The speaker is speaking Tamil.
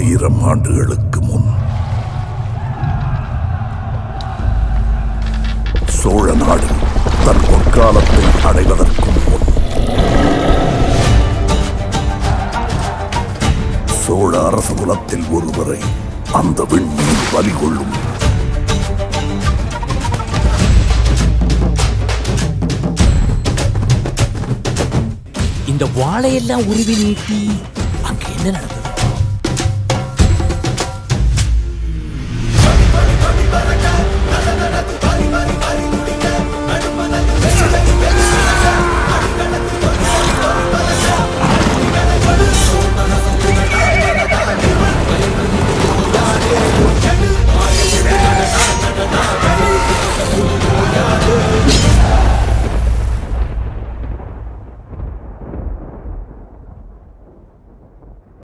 1000 ஆண்டுகளுக்கு முன் சோழ நாடு தன் பொற்காலத்தை அடைவதற்கும் முன் சோழ அரச குலத்தில் ஒருவரை அந்த விண்மீன் பலி கொள்ளும். இந்த வாழையெல்லாம் உருவி நீட்டி அங்க என்ன நடந்தது?